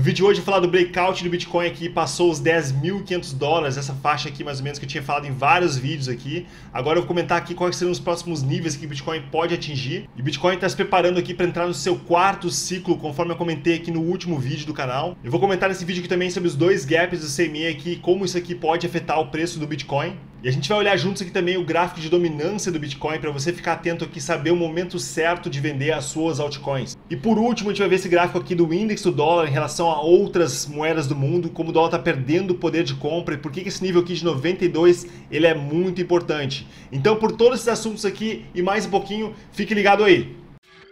vídeo de hoje eu vou falar do breakout do Bitcoin aqui, passou os $10.500, essa faixa aqui mais ou menos que eu tinha falado em vários vídeos aqui. Agora eu vou comentar aqui quais serão os próximos níveis que o Bitcoin pode atingir. E o Bitcoin está se preparando aqui para entrar no seu quarto ciclo, conforme eu comentei aqui no último vídeo do canal. Eu vou comentar nesse vídeo aqui também sobre os dois gaps do CME aqui, como isso aqui pode afetar o preço do Bitcoin. E a gente vai olhar juntos aqui também o gráfico de dominância do Bitcoin para você ficar atento aqui, saber o momento certo de vender as suas altcoins. E por último, a gente vai ver esse gráfico aqui do índice do dólar em relação a outras moedas do mundo, como o dólar está perdendo o poder de compra e por que esse nível aqui de 92 ele é muito importante. Então, por todos esses assuntos aqui e mais um pouquinho, fique ligado aí.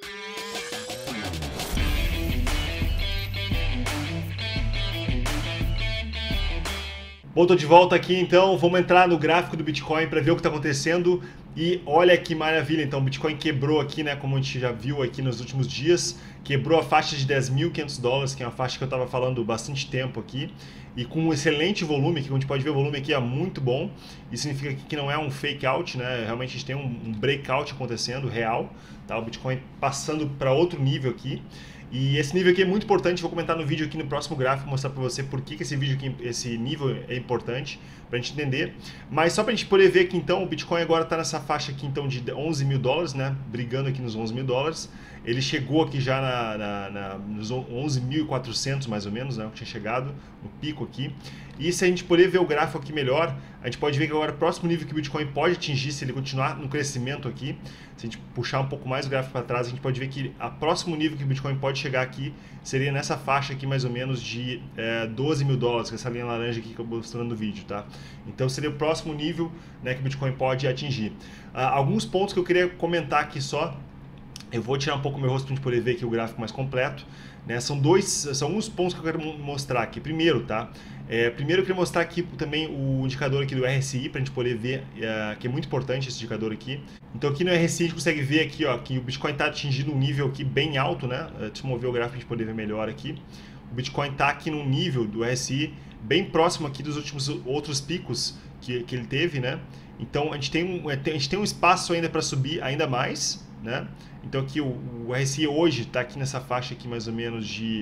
Bom, tô de volta aqui então, vamos entrar no gráfico do Bitcoin para ver o que está acontecendo e olha que maravilha, então o Bitcoin quebrou aqui, né, como a gente já viu aqui nos últimos dias, quebrou a faixa de $10.500, que é uma faixa que eu estava falando bastante tempo aqui, e com um excelente volume, que a gente pode ver o volume aqui é muito bom, isso significa que não é um fake out, né, realmente a gente tem um breakout acontecendo, real, tá, o Bitcoin passando para outro nível aqui. E esse nível aqui é muito importante, vou comentar no vídeo aqui no próximo gráfico, mostrar para você por que esse vídeo aqui, esse nível é importante, para a gente entender. Mas só para a gente poder ver que então o Bitcoin agora está nessa faixa aqui então de $11.000, né, brigando aqui nos $11.000. Ele chegou aqui já nos 11.400 mais ou menos, né, que tinha chegado no pico aqui. E se a gente poder ver o gráfico aqui melhor, a gente pode ver que agora o próximo nível que o Bitcoin pode atingir, se ele continuar no crescimento aqui, se a gente puxar um pouco mais o gráfico para trás, a gente pode ver que o próximo nível que o Bitcoin pode chegar aqui seria nessa faixa aqui mais ou menos de $12.000, que é essa linha laranja aqui que eu estou mostrando no vídeo, tá? Então seria o próximo nível, né, que o Bitcoin pode atingir. Alguns pontos que eu queria comentar aqui só. Eu vou tirar um pouco o meu rosto para a gente poder ver aqui o gráfico mais completo, né? São alguns pontos que eu quero mostrar aqui. Primeiro, tá? Primeiro eu queria mostrar aqui também o indicador aqui do RSI, para a gente poder ver, que é muito importante esse indicador aqui. Então aqui no RSI a gente consegue ver aqui, ó, que o Bitcoin está atingindo um nível aqui bem alto, né? Deixa eu mover o gráfico para a gente poder ver melhor aqui. O Bitcoin está aqui num nível do RSI bem próximo aqui dos últimos outros picos que ele teve, né? Então a gente tem um espaço ainda para subir ainda mais, né? Então aqui o RSI hoje está aqui nessa faixa aqui mais ou menos de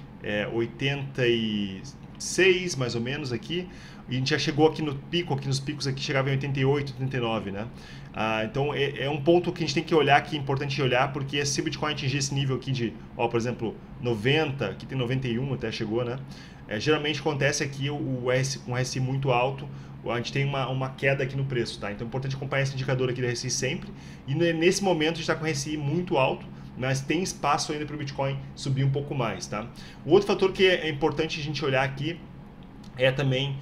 86 mais ou menos aqui, e a gente já chegou aqui no pico, aqui nos picos aqui chegava em 88, 89, né? Então é um ponto que a gente tem que olhar, que é importante olhar, porque se o Bitcoin atingir esse nível aqui de, ó, por exemplo, 90, aqui tem 91 até chegou, né? Geralmente acontece aqui com um RSI muito alto, a gente tem uma queda aqui no preço, tá? Então é importante acompanhar esse indicador aqui do RSI sempre, e nesse momento a gente está com o RSI muito alto, mas tem espaço ainda para o Bitcoin subir um pouco mais, tá? O outro fator que é importante a gente olhar aqui é também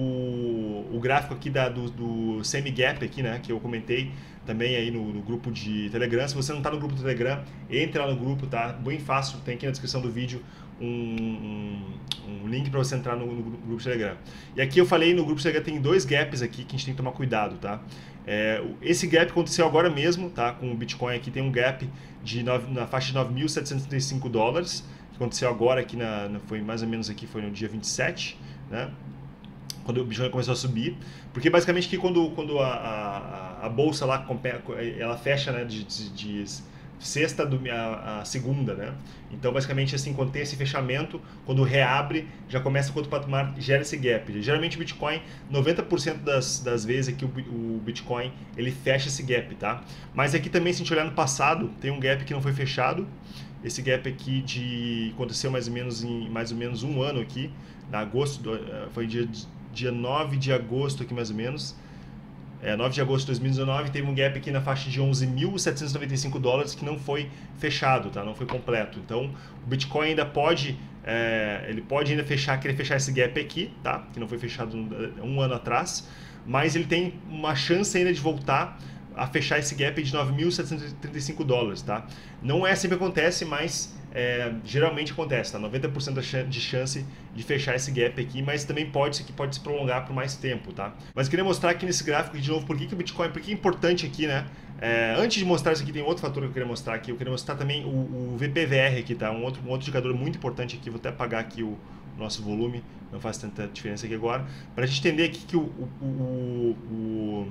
o gráfico aqui do semi-gap aqui, né, que eu comentei também aí no grupo de Telegram. Se você não está no grupo do Telegram, entre lá no grupo, tá? Bem fácil, tem aqui na descrição do vídeo um link para você entrar no grupo de Telegram. E aqui eu falei, no grupo de Telegram tem dois gaps aqui que a gente tem que tomar cuidado, tá? Esse gap aconteceu agora mesmo, tá? Com o Bitcoin aqui tem um gap na faixa de $9.735, que aconteceu agora aqui, foi mais ou menos aqui, foi no dia 27, né? Quando o Bitcoin começou a subir, porque basicamente que quando a bolsa lá ela fecha, né, de sexta a segunda, né? Então basicamente assim, quando tem esse fechamento, quando reabre, já começa quando o patamar gera esse gap. Geralmente o Bitcoin, 90% das vezes aqui o Bitcoin ele fecha esse gap, tá? Mas aqui também, se a gente olhar no passado, tem um gap que não foi fechado. Esse gap aqui aconteceu mais ou menos em um ano aqui, na agosto, foi dia 9 de agosto aqui mais ou menos, 9 de agosto de 2019, teve um gap aqui na faixa de $11.795 que não foi fechado, tá? Não foi completo. Então o Bitcoin ainda pode, ele pode ainda querer fechar esse gap aqui, tá? Que não foi fechado um ano atrás, mas ele tem uma chance ainda de voltar a fechar esse gap de $9.735, tá? Não é sempre acontece, mas geralmente acontece, tá? 90% de chance de fechar esse gap aqui, mas também pode se prolongar por mais tempo, tá? Mas eu queria mostrar aqui nesse gráfico de novo por que o Bitcoin, por que é importante aqui, né? Antes de mostrar isso aqui, tem outro fator que eu queria mostrar aqui. Eu queria mostrar também o VPVR aqui, tá? Um outro indicador muito importante aqui. Vou até apagar aqui o nosso volume, não faz tanta diferença aqui agora, para a gente entender aqui que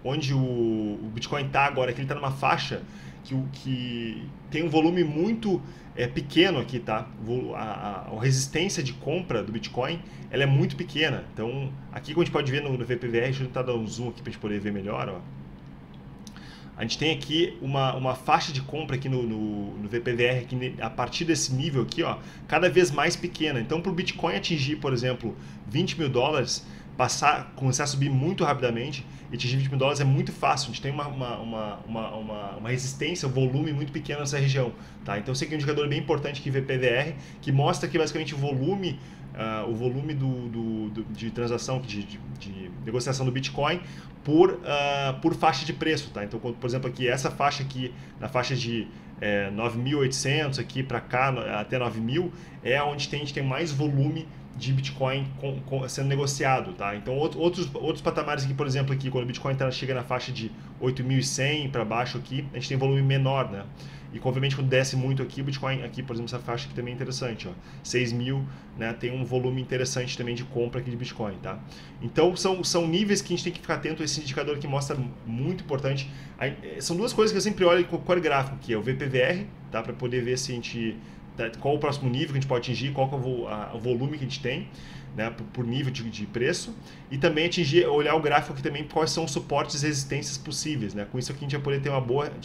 onde o Bitcoin está agora, que ele está numa faixa que tem um volume muito pequeno aqui, tá? A resistência de compra do Bitcoin, ela é muito pequena. Então, aqui como a gente pode ver no VPVR, deixa eu tentar dar um zoom aqui para a gente poder ver melhor, ó. A gente tem aqui uma faixa de compra aqui no VPVR, que a partir desse nível aqui, ó, cada vez mais pequena. Então, para o Bitcoin atingir, por exemplo, 20 mil dólares, começar a subir muito rapidamente e atingir 20 mil dólares é muito fácil. A gente tem uma resistência, um volume muito pequeno nessa região. Tá? Então, esse aqui é um indicador bem importante aqui, VPVR, que mostra que basicamente o volume de transação, de negociação do Bitcoin por faixa de preço. Tá? Então, por exemplo, aqui, essa faixa aqui, na faixa de 9.800 aqui para cá, até 9.000, é onde a gente tem mais volume de Bitcoin sendo negociado, tá? Então outros patamares aqui, por exemplo, aqui quando o Bitcoin chega na faixa de 8.100 para baixo aqui, a gente tem volume menor, né? E obviamente quando desce muito aqui, o Bitcoin aqui, por exemplo, essa faixa aqui também é interessante, ó, 6.000, né? Tem um volume interessante também de compra aqui de Bitcoin, tá? Então são níveis que a gente tem que ficar atento a esse indicador que mostra muito importante. São duas coisas que eu sempre olho em qualquer gráfico, que é o VPVR, tá? Para poder ver se a gente qual o próximo nível que a gente pode atingir, qual que é o volume que a gente tem, né, por nível de preço, e também olhar o gráfico aqui também, quais são os suportes e resistências possíveis. Né? Com isso aqui a gente vai poder ter uma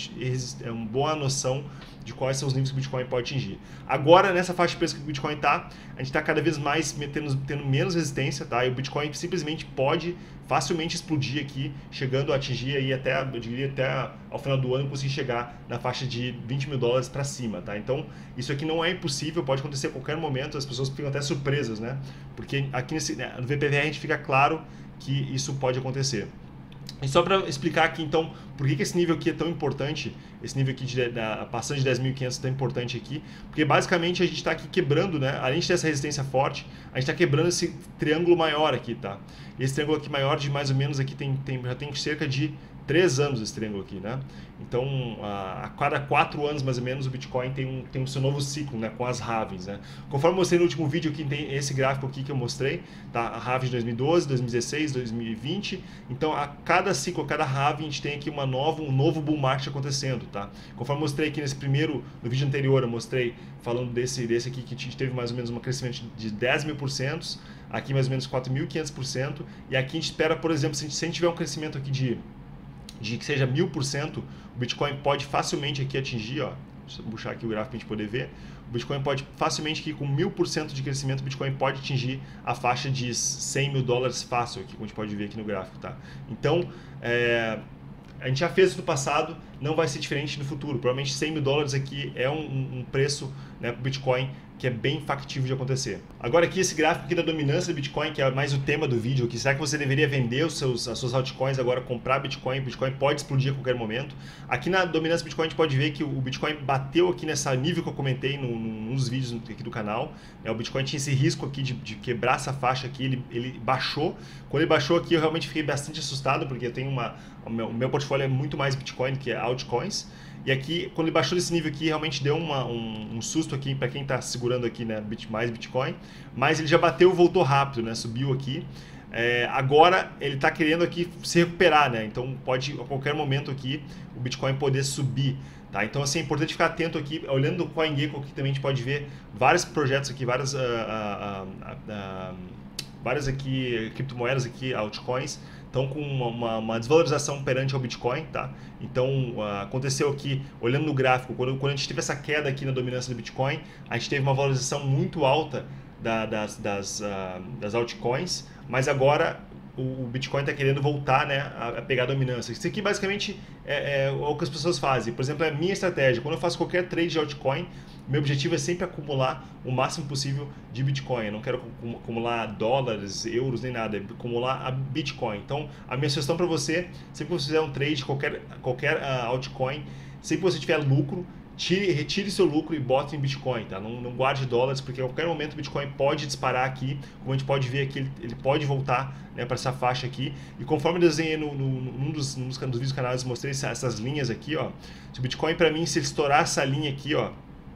boa noção de quais são os níveis que o Bitcoin pode atingir. Agora, nessa faixa de preço que o Bitcoin está, a gente está cada vez mais tendo menos resistência, tá? E o Bitcoin simplesmente pode facilmente explodir aqui, chegando a atingir aí eu diria até ao final do ano conseguir chegar na faixa de 20 mil dólares para cima, tá? Então, isso aqui não é impossível, pode acontecer a qualquer momento, as pessoas ficam até surpresas, né? Porque aqui no VPVR a gente fica claro que isso pode acontecer. E só para explicar aqui, então, por que esse nível aqui é tão importante, esse nível aqui passando de 10.500 é tão importante aqui, porque basicamente a gente está aqui quebrando, né? Além de ter essa resistência forte, a gente está quebrando esse triângulo maior aqui, tá? Esse triângulo aqui maior de mais ou menos aqui já tem cerca de 3 anos esse triângulo aqui, né? Então, a cada 4 anos, mais ou menos, o Bitcoin tem o seu novo ciclo, né? Com as halvings, né? Conforme eu mostrei no último vídeo, aqui tem esse gráfico aqui que eu mostrei, tá? A halving de 2012, 2016, 2020. Então, a cada ciclo, a cada halving, a gente tem aqui um novo bull market acontecendo, tá? Conforme eu mostrei aqui no vídeo anterior, eu mostrei falando desse aqui, que a gente teve mais ou menos um crescimento de 10.000%, aqui mais ou menos 4.500%, e aqui a gente espera, por exemplo, se a gente tiver um crescimento aqui de que seja 1.000%, o Bitcoin pode facilmente aqui atingir, ó, deixa eu puxar aqui o gráfico para a gente poder ver, o Bitcoin pode facilmente aqui com 1.000% de crescimento, o Bitcoin pode atingir a faixa de 100 mil dólares fácil, aqui, como a gente pode ver aqui no gráfico, tá? Então, a gente já fez isso no passado, não vai ser diferente no futuro, provavelmente 100 mil dólares aqui é um preço, né, para o Bitcoin que é bem factível de acontecer. Agora aqui esse gráfico aqui da dominância do Bitcoin, que é mais o tema do vídeo aqui, será que você deveria vender as suas altcoins agora, comprar Bitcoin? O Bitcoin pode explodir a qualquer momento. Aqui na dominância do Bitcoin a gente pode ver que o Bitcoin bateu aqui nessa nível que eu comentei nos vídeos aqui do canal. O Bitcoin tinha esse risco aqui de quebrar essa faixa aqui, ele baixou. Quando ele baixou aqui eu realmente fiquei bastante assustado, porque eu tenho o meu portfólio é muito mais Bitcoin do que altcoins. E aqui, quando ele baixou desse nível aqui, realmente deu um susto aqui para quem está segurando aqui, né, mais Bitcoin. Mas ele já bateu e voltou rápido, né, subiu aqui. Agora ele está querendo aqui se recuperar, né? Então pode a qualquer momento aqui o Bitcoin poder subir. Tá? Então assim, é importante ficar atento aqui, olhando no CoinGecko aqui também a gente pode ver vários projetos aqui, várias aqui criptomoedas aqui, altcoins, estão com uma desvalorização perante ao Bitcoin, tá? Então aconteceu aqui, olhando no gráfico, quando a gente teve essa queda aqui na dominância do Bitcoin, a gente teve uma valorização muito alta das altcoins, mas agora o Bitcoin está querendo voltar, né, a pegar a dominância. Isso aqui basicamente é o que as pessoas fazem. Por exemplo, é a minha estratégia. Quando eu faço qualquer trade de altcoin, meu objetivo é sempre acumular o máximo possível de Bitcoin. Eu não quero acumular dólares, euros, nem nada. É acumular a Bitcoin. Então, a minha sugestão para você, sempre que você fizer um trade, qualquer altcoin, sempre que você tiver lucro, retire seu lucro e bote em Bitcoin, tá? Não guarde dólares, porque a qualquer momento o Bitcoin pode disparar aqui, como a gente pode ver aqui, ele pode voltar, né, para essa faixa aqui, e conforme eu desenhei num dos vídeos do canal, eu mostrei essas linhas aqui, ó. Se o Bitcoin, para mim, se ele estourar essa linha aqui, ó,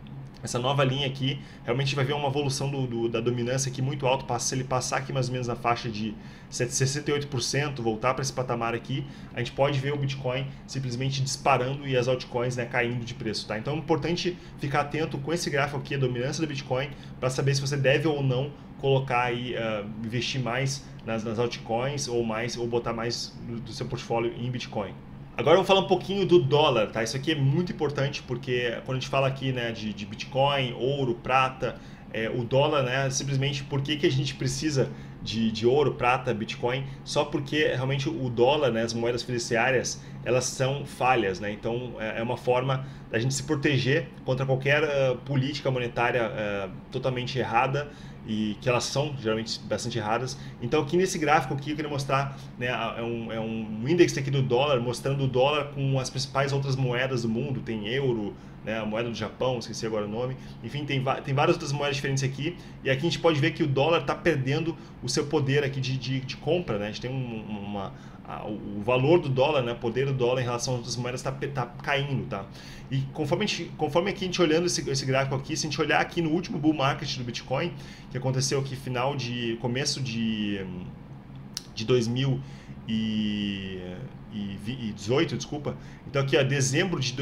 essa nova linha aqui, realmente vai ver uma evolução da dominância aqui muito alto. Se ele passar aqui mais ou menos na faixa de 68%, voltar para esse patamar aqui, a gente pode ver o Bitcoin simplesmente disparando e as altcoins, né, caindo de preço, tá? Então é importante ficar atento com esse gráfico aqui, a dominância do Bitcoin, para saber se você deve ou não colocar aí, investir mais nas altcoins ou botar mais do seu portfólio em Bitcoin. Agora eu vou falar um pouquinho do dólar, tá? Isso aqui é muito importante porque quando a gente fala aqui, né, de Bitcoin, ouro, prata, o dólar, né, simplesmente por que a gente precisa de ouro, prata, Bitcoin? Só porque realmente o dólar, né, as moedas fiduciárias, elas são falhas, né? Então é uma forma da gente se proteger contra qualquer política monetária totalmente errada, e que elas são geralmente bastante erradas. Então aqui nesse gráfico aqui eu queria mostrar, né, é um índice aqui do dólar, mostrando o dólar com as principais outras moedas do mundo. Tem euro, né, a moeda do Japão, esqueci agora o nome, enfim, tem várias outras moedas diferentes aqui, e aqui a gente pode ver que o dólar está perdendo o seu poder aqui de compra, né? A gente tem o valor do dólar, né, o poder do dólar em relação às outras moedas está caindo, tá? E conforme aqui a gente olhando esse gráfico aqui, se a gente olhar aqui no último bull market do Bitcoin, que aconteceu aqui começo de 2018, desculpa. Então aqui, ó, dezembro de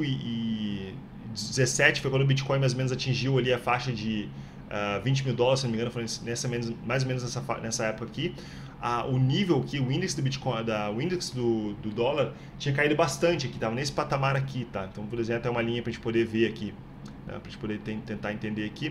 2017 foi quando o Bitcoin mais ou menos atingiu ali a faixa de $20 mil, se não me engano, foi mais ou menos nessa época aqui. O nível que o índice do Bitcoin, o índice do dólar tinha caído bastante aqui, estava nesse patamar aqui, tá? Então vou desenhar até uma linha para a gente poder ver aqui, né? Para a gente poder tentar entender aqui.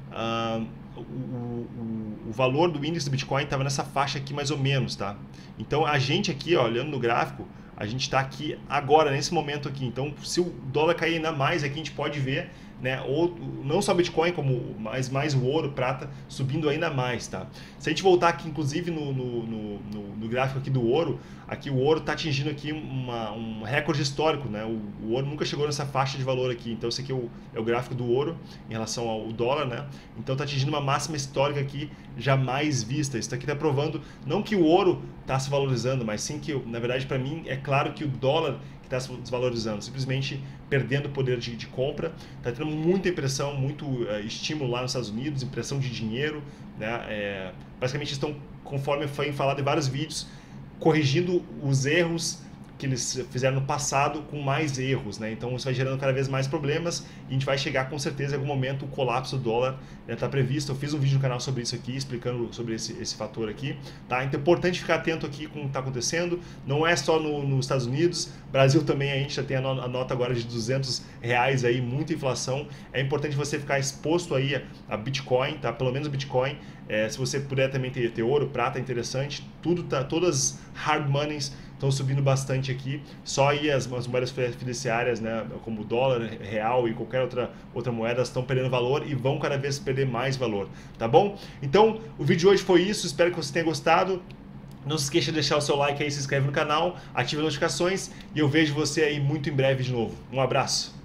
O valor do índice do Bitcoin estava nessa faixa aqui mais ou menos, tá? Então a gente aqui, ó, olhando no gráfico, a gente está aqui agora, nesse momento aqui. Então se o dólar cair ainda mais, aqui a gente pode ver, né, não só Bitcoin, como mais o ouro, prata, subindo ainda mais, tá? Se a gente voltar aqui, inclusive, no gráfico aqui do ouro, aqui o ouro está atingindo aqui um recorde histórico, né? O ouro nunca chegou nessa faixa de valor aqui. Então esse aqui é o gráfico do ouro em relação ao dólar, né? Então está atingindo uma máxima histórica aqui jamais vista. Isso aqui está provando não que o ouro está se valorizando, mas sim que, na verdade, para mim, é claro que o dólar está se desvalorizando, simplesmente perdendo o poder de compra. Está tendo muita impressão, muito estímulo lá nos Estados Unidos, impressão de dinheiro, né? Basicamente estão, conforme foi falado em vários vídeos, corrigindo os erros que eles fizeram no passado com mais erros, né? Então isso vai gerando cada vez mais problemas e a gente vai chegar com certeza em algum momento o colapso do dólar está previsto. Eu fiz um vídeo no canal sobre isso aqui, explicando sobre esse fator aqui, tá? Então é importante ficar atento aqui com o que está acontecendo. Não é só nos Estados Unidos, Brasil também a gente já tem a nota agora de R$200 aí, muita inflação. É importante você ficar exposto aí a Bitcoin, tá? Pelo menos Bitcoin. Se você puder também ter ouro, prata, é interessante. Todas hard monies estão subindo bastante aqui. Só aí as moedas fiduciárias, né, como o dólar, real e qualquer outra moeda, estão perdendo valor e vão cada vez perder mais valor, tá bom? Então, o vídeo de hoje foi isso. Espero que você tenha gostado. Não se esqueça de deixar o seu like aí, se inscreve no canal, ative as notificações e eu vejo você aí muito em breve de novo. Um abraço!